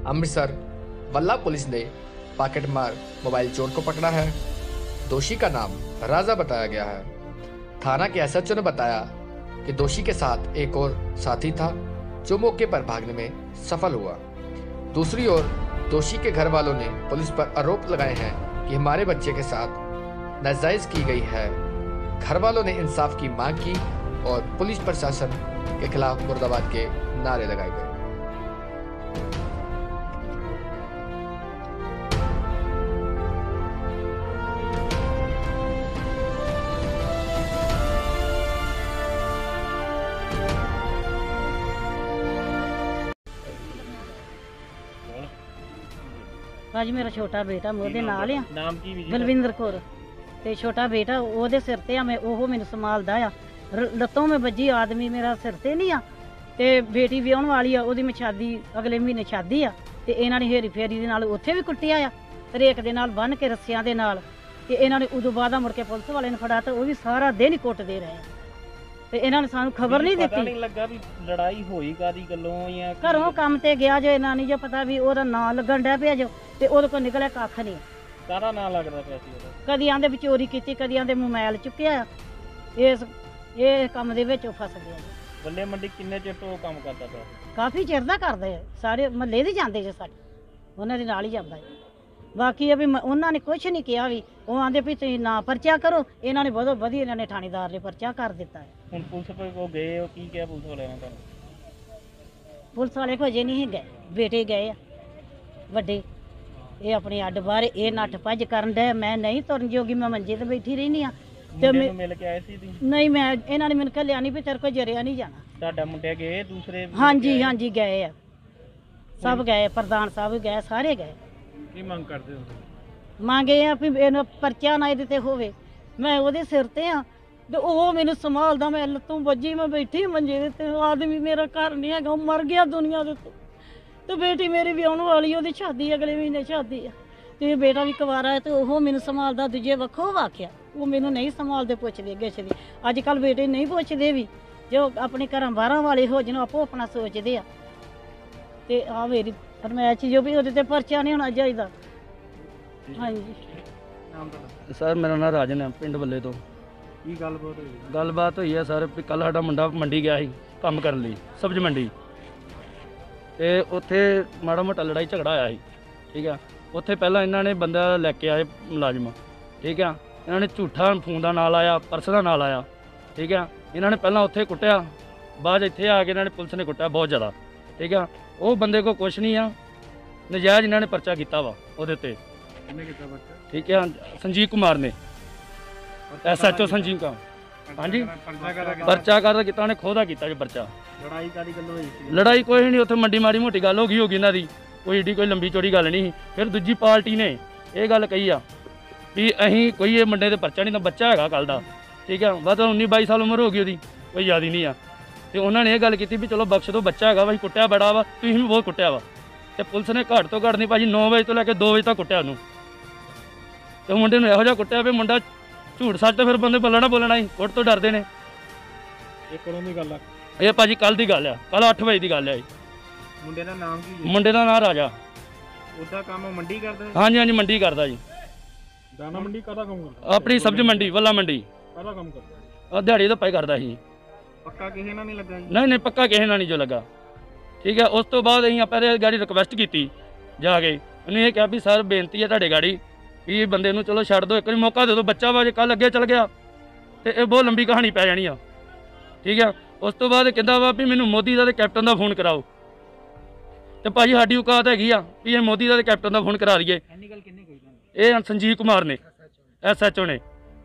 अमृतसर वल्ला पुलिस ने पॉकेटमार मोबाइल चोर को पकड़ा है। दोषी का नाम राजा बताया गया है। थाना के एसएचओ ने बताया कि दोषी के साथ एक और साथी था जो मौके पर भागने में सफल हुआ। दूसरी ओर दोषी के घर वालों ने पुलिस पर आरोप लगाए हैं कि हमारे बच्चे के साथ नाजायज की गई है। घर वालों ने इंसाफ की मांग की और पुलिस प्रशासन के खिलाफ मुर्दाबाद के नारे लगाए गए। भाजी मेरा छोटा बेटा मोदे नाल आ नाम की बलविंदर कौर ते छोटा बेटा ओदे सिर ते आ मैं ओहो मैनू संभालदा आ लत्तों में बजी आदमी मेरा सिर ते नहीं आ ते बेटी विआहण वाली आ ओदी मैं शादी अगले महीने शादी आ ते इन्हां ने हेरी फेरी दे नाल उत्थे भी कुੱਟਿਆ आ रेक दे नाल बन के रस्सियां दे नाल ते इन्हां ने उदों बाद मुड़ के पुलिस वाले ने फड़ा ते ओह भी सारा दिन ही कुੱਟਦੇ रहे ते इन्हां ने सानू खबर नहीं दित्ती। नहीं लगा भी लड़ाई होई कादी गल्लों या घरों काम ते गया जो इन्हां नहीं जो पता भी ओहदा नां लगन डै पिया जो ते ओहदे कोल निकलिया कख नहीं। सारा नाम लगदा पिया सी ओहदा कदी आंदे भी चोरी की कदी आंदे मोबाइल चुक्या इस काम दे विच फस गया। बल्ले मंडी किन्ने चिर तो काम करदा पिया? काफ़ी चिर दा करदे सारे महल्ले दे जांदे जे साडे उन्हां दे नाल ही जांदा है। बाकी अभी उन्हां ने कुछ नहीं किया भी वो आंदे भी तुसीं ना परचा करो इन्हां ने बहुत वधिया इन्हां ने थानेदार ने परचा कर दिता है। हुण पुलिस पे को गए हो की क्या पुलिस वाले ने तुहानू? पुलिस वाले को अजे नहीं गए बेटे गए वड्डे ये अपनी अड्ड बाहर ये नट्ठ भज करन दे मैं नहीं तुरन जोगी मैं मंजे ते बैठी रहनी आ ते मैं मिल के आए सी तुसीं? नहीं मैं इन्हां ने मैनूं घल्लिया नहीं भी तेरे को जरिया नहीं जाना। ਤੁਹਾਡਾ ਮੁੰਡੇ गए दूसरे? हाँ जी गए आ सब गए प्रधान साहब गए सारे गए। की मांग करदे हो? ਮੰਗੇ ਆ ਵੀ ਇਹਨੂੰ ਪਰਚਾ ਨਾ ਇਹਦੇ ਤੇ ਹੋਵੇ ਮੈਂ ਉਹਦੇ ਸਿਰ ਤੇ ਆ ਤੇ ਉਹ ਮੈਨੂੰ ਸੰਭਾਲਦਾ ਮੈਂ ਲੱਤੋਂ ਵੱਜੀ ਮੈਂ ਬੈਠੀ ਮੰਜੇ ਦੇ ਤੇ ਆਦਮੀ ਮੇਰਾ ਘਰ ਨਹੀਂ ਹੈਗਾ ਉਹ ਮਰ ਗਿਆ ਦੁਨੀਆ ਦੇ ਤੋਂ ਤੇ ਬੇਟੀ ਮੇਰੀ ਵੀ ਆਉਣ ਵਾਲੀ ਉਹਦੀ ਸ਼ਾਦੀ ਅਗਲੇ ਮਹੀਨੇ ਸ਼ਾਦੀ ਆ ਤੇ ਬੇਟਾ ਵੀ ਕੁਵਾਰਾ ਹੈ ਤੇ ਉਹ ਮੈਨੂੰ ਸੰਭਾਲਦਾ ਦੂਜੇ ਵੱਖੋ ਵਾਕਿਆ ਉਹ ਮੈਨੂੰ ਨਹੀਂ ਸੰਭਾਲਦੇ ਪੁੱਛਦੇ ਗਿੱਛਦੇ ਅੱਜ ਕੱਲ ਬੇਟੇ ਨਹੀਂ ਪੁੱਛਦੇ ਵੀ ਜੋ ਆਪਣੇ ਘਰਾਂ ਬਾਹਰਾਂ ਵਾਲੇ ਹੋ ਜਿਹਨੂੰ ਆਪੋ ਆਪਣਾ ਸੋਚਦੇ ਆ ਤੇ ਆ ਮੇਰੀ ਫਰਮਾਇਸ਼ ਜੋ ਵੀ ਉਹਦੇ ਤੇ ਪਰਚਾ ਨਹੀਂ ਹੋਣਾ ਚਾਹੀਦਾ। हाँ जी सर मेरा नाम राजन है पिंड बल्ले तो की गलबात हुई? गलबात हुई है सर भी कल साडा मुंडा मंडी गया ही काम करन लई सब्जी मंडी ते उत्थे माड़ा मोटा लड़ाई झगड़ा आया ही ठीक है। उत्थे पहला इन्हां ने बंदा लैके आए मुलाजम ठीक है इन्हां ने झूठा फोन का नाल आया पर्स का नाल आया ठीक है। इन्हां ने पहला उत्थे कुੱਟਿਆ बाद इत्थे आके इन्हां ने पुलिस ने कुੱਟਿਆ बहुत ज़्यादा ठीक है। वो बंदे को कुछ नहीं आ नजायज़ इन्हां ने पर्चा कीता वा उहदे ते ठीक है संजीव कुमार ने SHO संजीव का हाँ जी पर्चा कर किता उन्हें खोदा किता जो पर्चा। लड़ाई कादी गल होई सी? लड़ाई कोई नहीं उत्थे मंडी माड़ी मोटी गल होगी इन्हां दी कोई एडी कोई लंबी चौड़ी गल नहीं। फिर दूजी पार्टी ने ये गल कही आ भी अहीं कोई ये मुंडे ते पर्चा नहीं तो बच्चा हैगा कल दा ठीक है बस 19-22 साल उम्र हो गई उसदी कोई याद ही नहीं आ ते उन्होंने ये गल की भी चलो बख्श दो बच्चा हैगा भाई कुੱਟਿਆ बड़ा वा तुसीं भी बहुत कुੱਟਿਆ वा ते पुलिस ने घट तो घट नहीं भाजी 9 बजे तो लैके 2 बजे तक कुੱਟਿਆ उन्होंने तो मुंडे ने यहो जिहा कुੱਟਿਆ भी मुंडा झूठ सच तो फिर बंदे बोलना ही कुੱਟ तो डरते ने। ਇਹ ਕਦੋਂ ਦੀ ਗੱਲ ਆ? ये भाजी कल की गल है कल 8 बजे की गल है। ਮੁੰਡੇ ਦਾ ਨਾਮ ਕੀ? मुंडे का नाम राजा। ਉਹਦਾ ਕੰਮ ਮੰਡੀ ਕਰਦਾ? हाँ जी मंडी करता जी। ਦਾਣਾ ਮੰਡੀ ਕਾਹਦਾ ਕੰਮ ਕਰਦਾ? अपनी सब्जी मंडी वल्ला मंडी ਕਾਹਦਾ ਕੰਮ ਕਰਦਾ? दिहाड़ी तो पाई करता ही। ਪੱਕਾ ਕਿਸੇ ਨਾਲ ਨਹੀਂ ਲੱਗਾ ਜੀ? नहीं पक्का किसी ना नहीं जो लगा ठीक है। उस तो बाद अं आप गाड़ी रिक्वेस्ट की जाके उन्हें यह कहा भी सर बेनती है ਤੁਹਾਡੇ गाड़ी भी बंदे नूं चलो छड्ड दो एक बार मौका दे दो बच्चा वा जे कल अगे चल गया तो ये बहुत लंबी कहानी पै जानी आ ठीक है। उस तो बाद कहता वा भी मैनू मोदी का कैप्टन का फोन कराओ तो भाजी साडी औकात हैगी आ भी ये मोदी का कैप्टन का फोन करा दईए। ये संजीव कुमार ने SHO ने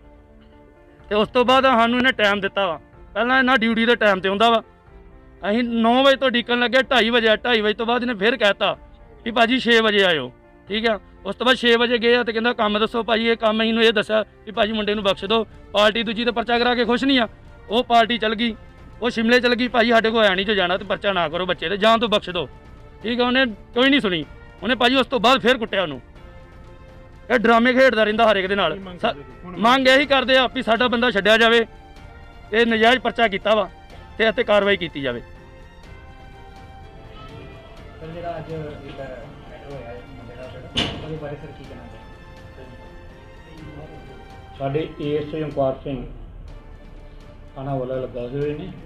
तो उस तो बाद सानू इन्हें टाइम दिता वा पहला इन्हें ड्यूटी के टाइम से आउंदा वा असीं 9 बजे तो डिकन लगे 2:30 बजे 2:30 बजे तो बाद इन्हें फिर कहता भी भाजी 6 बजे आयो ठीक है। उस तो बाद 6 बजे गए तो कहता काम दसो भाजी ये काम अं ये दसा भी भाजी मुंडे नूं बख्श दो पार्टी दूजी तो पर्चा करा के खुश नहीं आ वो पार्टी चल गई वो शिमले चल गई भाजी साढ़े को है नहीं जो जाना तो पर्चा ना करो बच्चे तो जान तो बख्श दो ठीक है। उन्हें कोई नहीं सुनी उन्हें भाजी उस तो बाद फिर कुੱਟਿਆ उन्होंने ये ड्रामे खेडदा रहिंदा हर एक दे नाल मंग यही करदे आ भी साडा बंदा छड्डिया जावे ते नजायज़ पर्चा कीता वा ते कार्रवाई की जावे। ਸਰ ਜਿਹੜਾ ਅੱਜ ਇੱਕ ਮੈਟਰ ਹੋਇਆ ਹੈ ਮੁੰਡੇ ਦਾ ਉਹਦੇ ਬਾਰੇ ਸਰ ਕੀ ਕਹਿਣਾ ਚਾਹੁੰਦੇ? ਸਾਡੇ ਏਐਸਆਈ ਓਮਕਾਰ ਸਿੰਘ ਥਾਣਾ ਵਾਲਾ ਲੱਗਾ ਹੋਏ ਨੇ।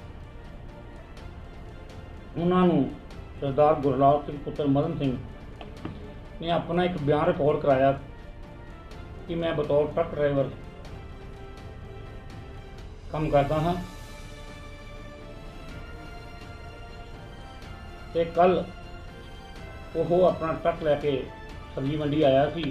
ਉਹਨਾਂ ਨੂੰ ਸਰਦਾਰ ਗੁਰਲਾਲ ਸਿੰਘ ਪੁੱਤਰ ਮਦਨ ਸਿੰਘ ਨੇ ਆਪਣਾ ਇੱਕ ਬਿਆਨ ਰਿਕਾਰਡ ਕਰਾਇਆ ਕਿ ਮੈਂ ਬਤੌਰ ਟਰੱਕ ਡਰਾਈਵਰ ਕੰਮ ਕਰਦਾ ਹਾਂ ਤੇ ਕੱਲ ਉਹ ਆਪਣਾ ਟਰੱਕ ਲੈ ਕੇ ਸਬਜ਼ੀ ਮੰਡੀ ਆਇਆ ਸੀ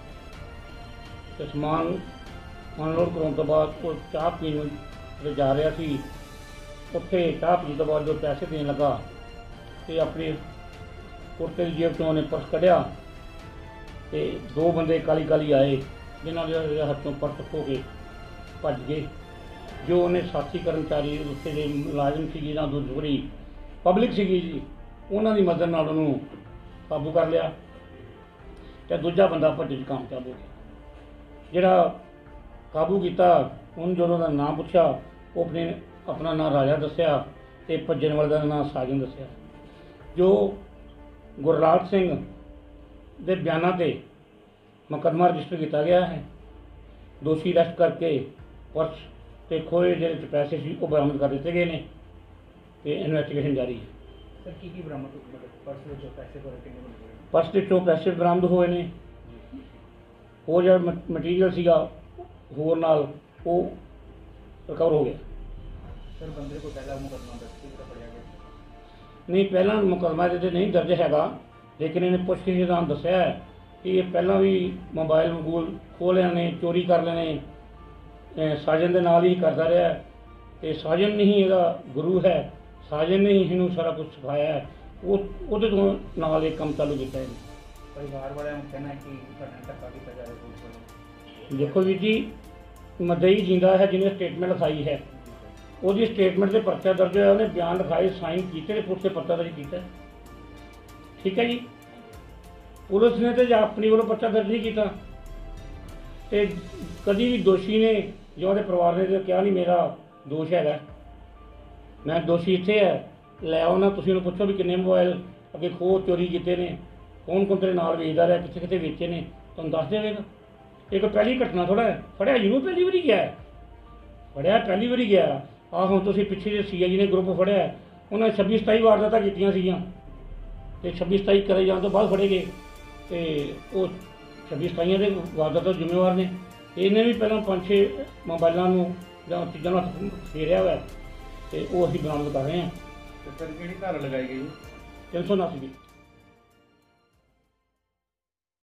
ਤੇ ਸਮਾਨ ਅਨਲੋਡ ਕਰਾਉਣ ਤੋਂ ਬਾਅਦ ਉਹ ਚਾਹ ਪੀਣ ਲਈ ਜਾ ਰਿਹਾ ਸੀ। ਉੱਥੇ ਚਾਹ ਪੀਣ ਤੋਂ ਬਾਅਦ ਜੋ ਪੈਸੇ ਦੇਣ ਲੱਗਾ ਤੇ ਆਪਣੇ ਕੁਰਤੇ ਦੀ ਜੇਬ ਤੋਂ ਉਹਨੇ ਪਰਸ ਕੱਢਿਆ ਤੇ ਦੋ ਬੰਦੇ ਕਾਲੀ ਆਏ ਜਿਨ੍ਹਾਂ ਦੇ ਹੱਥੋਂ ਪਰਸ ਖੋਹ ਕੇ ਭੱਜ ਗਏ। ਜੋ ਉਹਨੇ ਸਾਥੀ ਕਰਮਚਾਰੀ ਉੱਥੇ ਦੇ ਮੁਲਾਜ਼ਮ ਸੀ ਜਿਹਨਾਂ ਤੋਂ ਦੂਰੀ ਪਬਲਿਕ ਸੀਗੀ ਜੀ, ਉਹਨਾਂ ਦੀ ਮਦਦ ਨਾਲ ਉਹਨੂੰ ਕਾਬੂ ਕਰ ਲਿਆ ਤੇ ਦੂਜਾ ਬੰਦਾ ਭੱਜਣ 'ਚ ਕਾਮਯਾਬ ਹੋ ਗਿਆ। ਜਿਹੜਾ ਕਾਬੂ ਕੀਤਾ ਉਹਨੂੰ ਜਦੋਂ ਉਹਦਾ ਨਾਮ ਪੁੱਛਿਆ ਉਹ ਆਪਣਾ ਨਾਂ ਰਾਜਾ ਦੱਸਿਆ ਤੇ ਭੱਜਣ ਵਾਲੇ ਦਾ ਨਾਂ ਸਾਜਨ ਦੱਸਿਆ। ਜੋ ਗੁਰਲਾਲ ਸਿੰਘ ਦੇ ਬਿਆਨਾਂ ਤੇ ਮੁਕੱਦਮਾ ਰਜਿਸਟਰ ਕੀਤਾ ਗਿਆ ਹੈ। ਦੋਸ਼ੀ ਅਰੈਸਟ ਕਰਕੇ ਪਰਸ ਤੇ ਖੋਏ ਜਿਹੜੇ 'ਚ ਪੈਸੇ ਸੀ ਉਹ ਬਰਾਮਦ ਕਰ ਦਿੱਤੇ ਗਏ ਨੇ ਤੇ ਇਨਵੈਸਟੀਗੇਸ਼ਨ ਜਾਰੀ ਹੈ। ਸਰ ਕੀ ਬਰਾਮਦ ਹੋਇਆ ਪਰਸ ਵਿੱਚੋਂ ਪੈਸੇ ਕੋਲ ਕਿੰਨੇ ਮਿਲੇ? ਪਰਸ ਵਿੱਚੋਂ ਪੈਸੇ ਬਰਾਮਦ ਹੋਏ ਨੇ। ਉਹ ਜਿਹੜਾ ਮਟੀਰੀਅਲ ਸੀਗਾ ਹੋਰ ਨਾਲ ਉਹ ਰਿਕਵਰ ਹੋ ਗਿਆ। ਸਰ ਬੰਦੇ ਕੋਲ ਪਹਿਲਾ ਮੁਕੱਦਮਾ ਦਰਜ ਕੀਤਾ ਪੜਿਆ ਗਿਆ? ਨਹੀਂ, ਪਹਿਲਾਂ ਮੁਕੱਦਮਾ ਇਹਦੇ 'ਤੇ ਨਹੀਂ ਦਰਜ ਹੈਗਾ, ਲੇਕਿਨ ਇਹਨੇ ਪੁੱਛਗਿੱਛ ਦੌਰਾਨ ਦੱਸਿਆ ਹੈ ਕਿ ਇਹ ਪਹਿਲਾਂ ਵੀ ਮੋਬਾਈਲ ਖੋਹ ਲਿਆ ਨੇ, ਚੋਰੀ ਕਰ ਲੈਣੇ, ਸਾਜਨ ਦੇ ਨਾਲ ਹੀ ਕਰਦਾ ਰਿਹਾ ਤੇ ਸਾਜਨ ਨਹੀਂ ਇਹਦਾ ਗੁਰੂ ਹੈ, ਸਾਜਨ ਨੇ ਇਹਨੂੰ ਸਾਰਾ ਕੁਝ ਸਿਖਾਇਆ ਹੈ। ਉਹਦੇ ਤੋਂ ਨਾਲ ਇਹ ਕੰਮ ਚਾਲੂ ਕੀਤਾ ਹੈ। ਪਰਿਵਾਰ ਵਾਲਿਆਂ ਨੂੰ ਕਹਿਣਾ ਹੈ ਕਿ ਘਟਨਾ ਧੱਕਾ ਕੀਤਾ ਜਾ ਰਿਹਾ ਪੁਲਿਸ ਵੱਲੋਂ। ਦੇਖੋ ਵੀਰ ਜੀ, ਮਦਈ ਜਿੰਦਾ ਹੈ ਜਿਹਨੇ ਸਟੇਟਮੈਂਟ ਲਿਖਾਈ ਹੈ, ਉਹਦੀ ਸਟੇਟਮੈਂਟ 'ਤੇ ਪਰਚਾ ਦਰਜ ਹੋਇਆ, ਉਹਨੇ ਬਿਆਨ ਲਿਖਾਏ, ਸਾਈਨ ਕੀਤੇ ਤੇ ਪੁਲਿਸ 'ਤੇ ਪਰਚਾ ਦਰਜ ਕੀਤਾ। ਠੀਕ ਹੈ ਜੀ, ਪੁਲਿਸ ਨੇ ਤੇ ਆਪਣੀ ਵੱਲੋਂ ਪਰਚਾ ਦਰਜ ਨਹੀਂ ਕੀਤਾ ਤੇ ਕਦੀ ਵੀ ਦੋਸ਼ੀ ਨੇ ਜਾਂ ਉਹਦੇ ਪਰਿਵਾਰ ਨੇ ਤਾਂ ਕਿਹਾ ਨਹੀਂ ਮੇਰਾ ਦੋਸ਼ ਹੈਗਾ, ਮੈਂ ਦੋਸ਼ੀ ਇੱਥੇ ਹੈ, ਲੈ ਆਓ ਨਾ, ਤੁਸੀਂ ਉਹਨੂੰ ਪੁੱਛੋ ਵੀ ਕਿੰਨੇ ਮੋਬਾਈਲ ਅੱਗੇ ਖੋਹ ਚੋਰੀ ਕੀਤੇ ਨੇ, ਕੌਣ ਤੇਰੇ ਨਾਲ ਵੇਚਦਾ ਰਿਹਾ, ਕਿੱਥੇ ਵੇਚੇ ਨੇ, ਤੁਹਾਨੂੰ ਦੱਸ ਦੇਵੇਗਾ। ਇੱਕ ਪਹਿਲੀ ਘਟਨਾ ਥੋੜ੍ਹਾ ਹੈ, ਫੜਿਆ ਜਿਹਨੂੰ ਪਹਿਲੀ ਵਾਰੀ ਗਿਆ, ਫੜਿਆ ਪਹਿਲੀ ਵਾਰੀ ਗਿਆ। ਆਹ ਹੁਣ ਤੁਸੀਂ ਪਿੱਛੇ ਜੇ CID ਨੇ ਗਰੁੱਪ ਫੜਿਆ, ਉਹਨਾਂ 26-27 ਵਾਰਦਾਤਾਂ ਕੀਤੀਆਂ ਸੀਗੀਆਂ ਤੇ 26-27 ਕਰੇ ਜਾਣ ਤੋਂ ਬਾਅਦ ਫੜੇ ਗਏ ਤੇ ਉਹ 26-27 ਦੇ ਵਾਰਦਾਤਾਂ ਜ਼ਿੰਮੇਵਾਰ ਨੇ। ਇਹਨੇ ਵੀ ਪਹਿਲਾਂ 5-6 ਮੋਬਾਈਲਾਂ ਨੂੰ ਜਾਂ ਚੀਜ਼ਾਂ ਨੂੰ ਹੱਥ ਫੇਰਿਆ ਹੋਇਆ ਤੇ ਉਹ ਅਸੀਂ ਬਰਾਮਦ ਕਰ ਰਹੇ ਹਾਂ। ਸਰ ਕਿਹੜੀ ਧਾਰਾ ਲਗਾਈ ਗਈ? 379